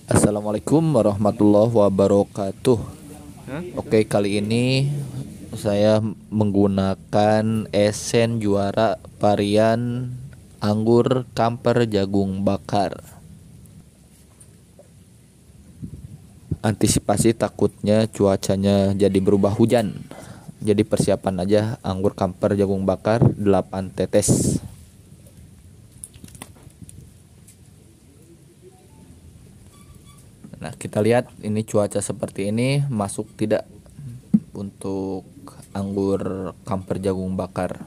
Assalamualaikum warahmatullahi wabarakatuh. Hah? Oke, kali ini saya menggunakan esen juara varian anggur kamper jagung bakar. Antisipasi takutnya cuacanya jadi berubah hujan. Jadi persiapan aja anggur kamper jagung bakar 8 tetes. Nah, kita lihat ini cuaca seperti ini masuk tidak untuk anggur kamper jagung bakar.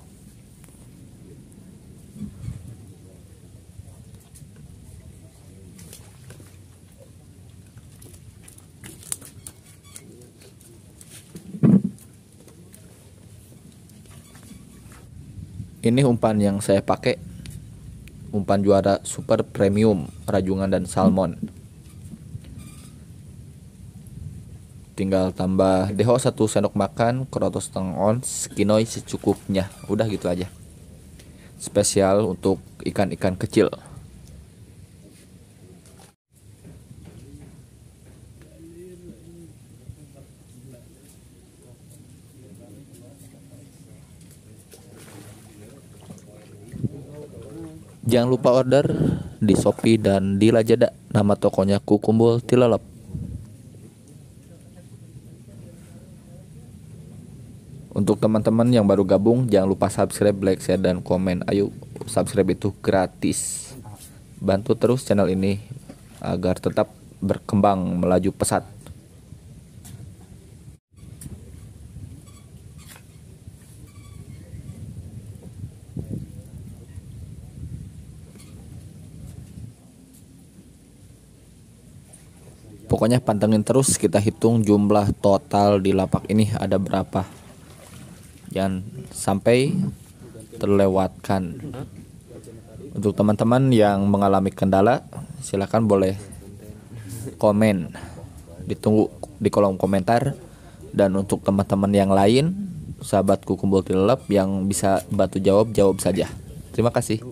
Ini umpan yang saya pakai, umpan juara super premium rajungan dan salmon. Tinggal tambah deho 1 sendok makan, kroto setengah ons, kinoi secukupnya. Udah gitu aja. Spesial untuk ikan-ikan kecil. Jangan lupa order di Shopee dan di Lazada. Nama tokonya Kukumbul Tilalap. Untuk teman-teman yang baru gabung, jangan lupa subscribe, like, share, dan komen. Ayo, subscribe itu gratis. Bantu terus channel ini agar tetap berkembang melaju pesat. Pokoknya pantengin terus, kita hitung jumlah total di lapak ini ada berapa. Jangan sampai terlewatkan. Untuk teman-teman yang mengalami kendala, silakan boleh komen, ditunggu di kolom komentar. Dan untuk teman-teman yang lain, sahabatku Kumbul Tilap yang bisa bantu jawab saja. Terima kasih.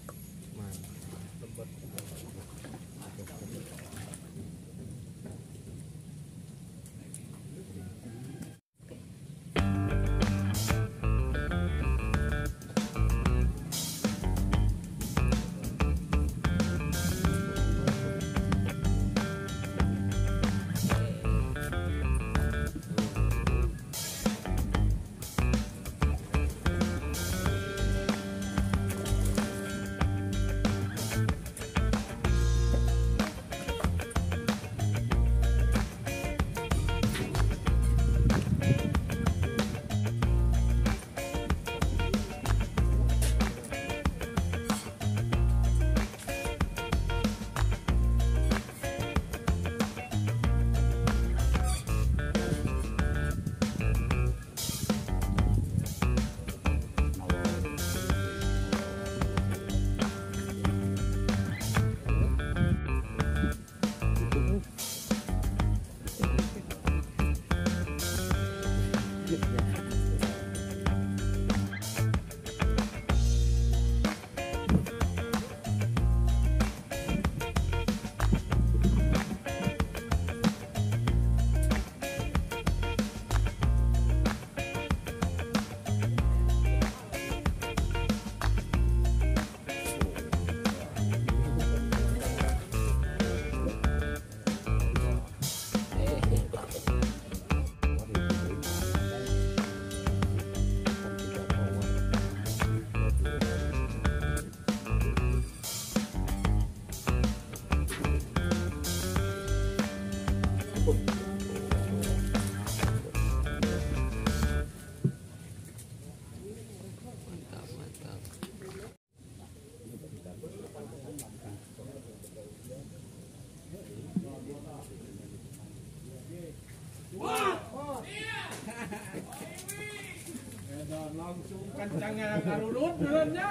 Langsung kencangnya karurut dulunya.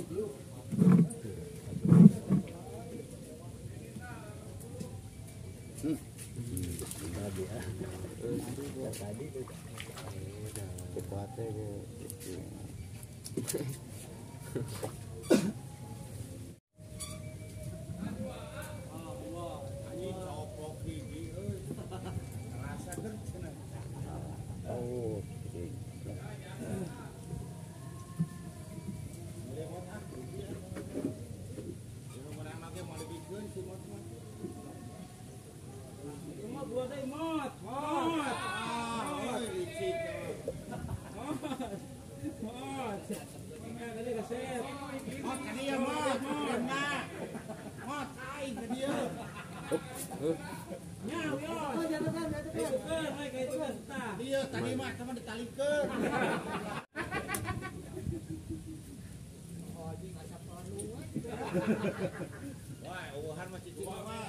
Dia tadi mah teman ditalikeun. Wah, uhan mah cicing mah.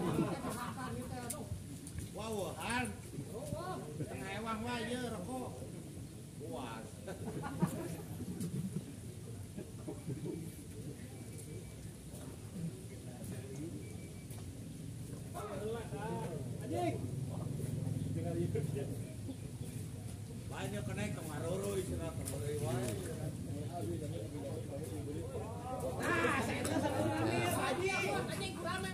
Wah, uhan. Tengah ewang wae ieu rokok. Puas. Banyak kena kemaroro isina kemaroro wae. Nah, saya itu sebenarnya Haji. Anjing kurang.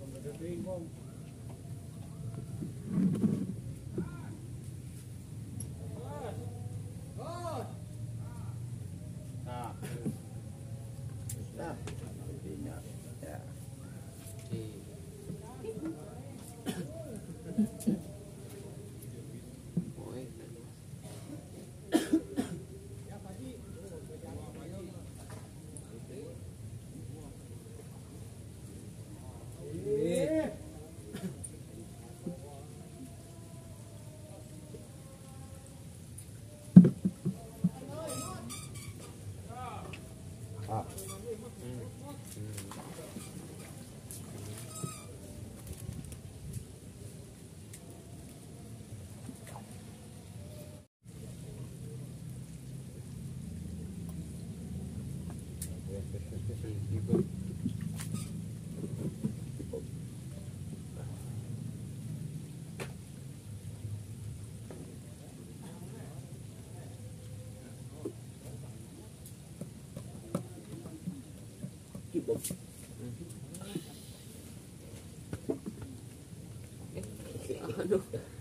Aduh.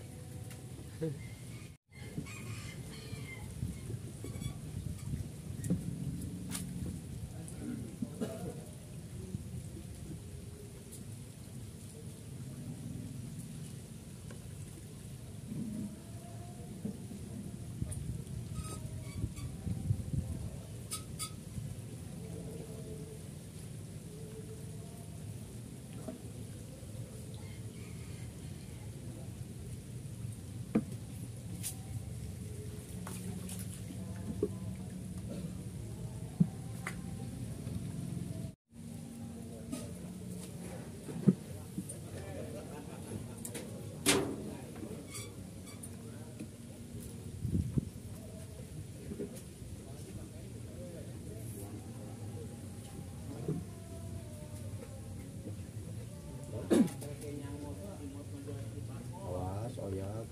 Awas oyak.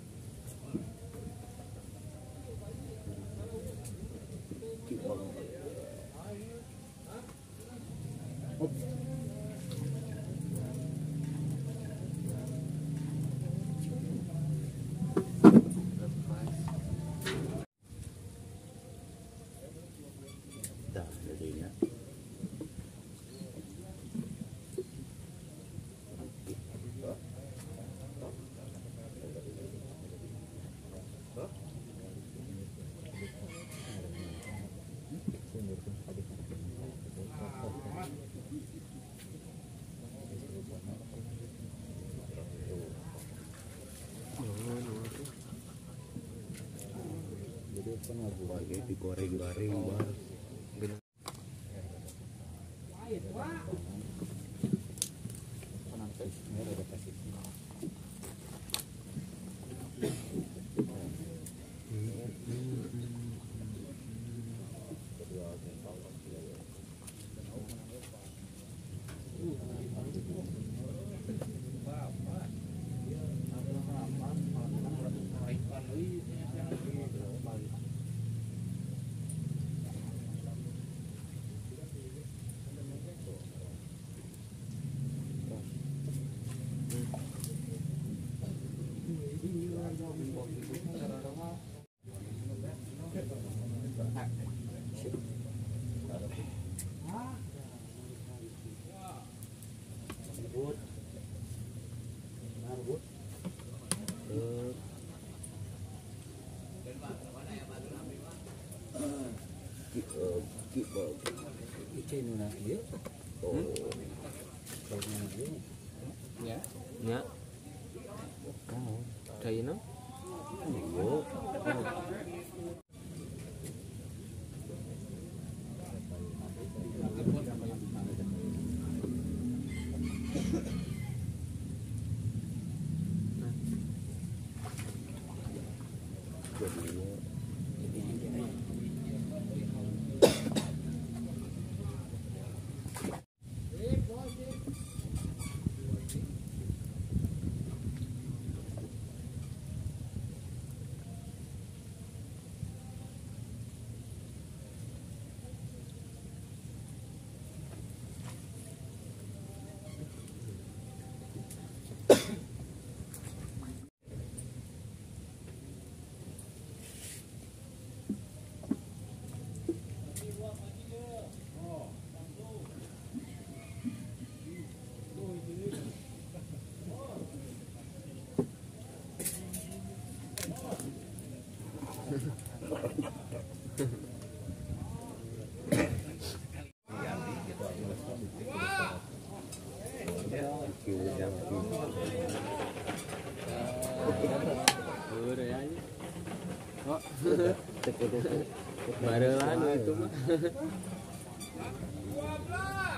Dah jadinya. Jadi kan lagu lagi digoreng-goreng bar. Ya. Kayak no? Barelan itu mah.